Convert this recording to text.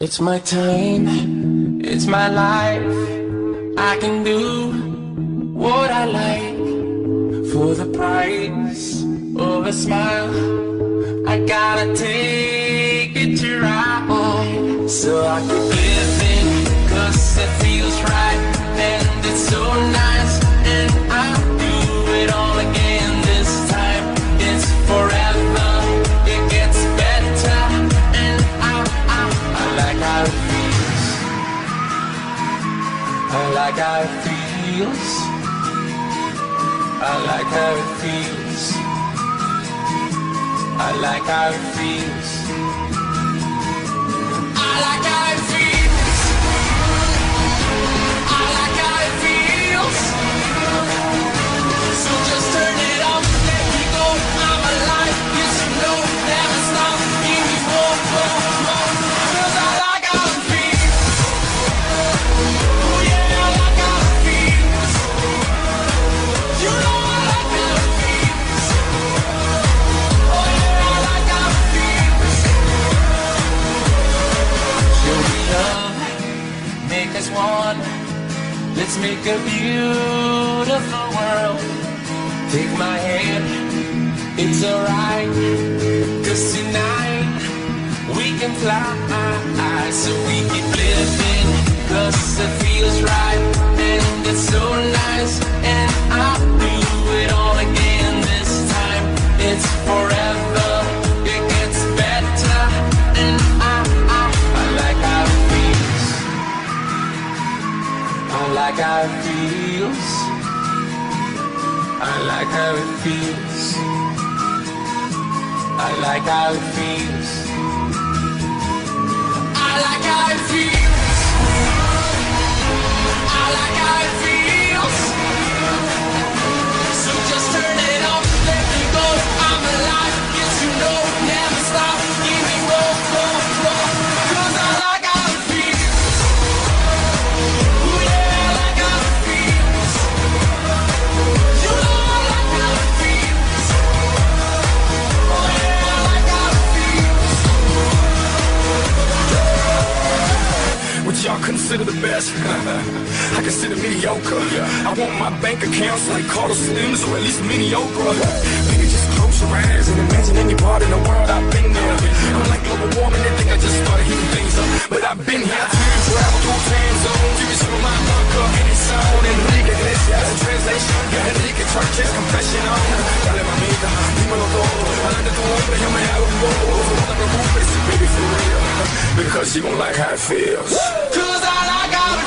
It's my time, it's my life. I can do what I like for the price of a smile. I gotta take it to ride, so I keep living, cause it feels right, and it's so nice, and I'll do it all again this time. It's forever, it gets better, and I like how it feels. I like how it feels. I like how it feels. I like how it feels. I like how it feels. I like how it feels. So just turn it off, let me go. I'm alive, yes you know, never stop. Give me more, cause I like how it feels. Oh yeah, I like how it feels. You know I like how it feels. Oh yeah, I like how it feels. Show me love, make us one. Let's make a beautiful world. Take my hand, it's alright, cause tonight we can fly. So we keep living, cause it feels right, and it's so nice, and I'll do it all again this time. It's forever, it gets better, and I like how it feels. I like how it feels. I like how it feels. I like how it feels. I like how it feels. I like how it feels. So just turn it off, let me go. I'm alive, yes you know, never stop. Give me more, cause I like how it feels. Oh yeah, I like how it feels. You know I like how it feels. Oh yeah, I like how it feels. What y'all consider the best? I consider mediocre. I want my bank accounts like Carlos Slims, or at least mediocre. Baby, just close your eyes and imagine any part in the world I've been there. I'm like global warming, they think I just started heating things up, but I've been here. Time travel through time zones. Give me some of my bunker and it's on. Enrique Iglesias, translation. Enrique Church's confession on. Dale mamita, dímelo todo. Adelante tu hombre, yo me hago bobo. No te preocupes, baby, for real, because you gon' like how it feels. Cause I like how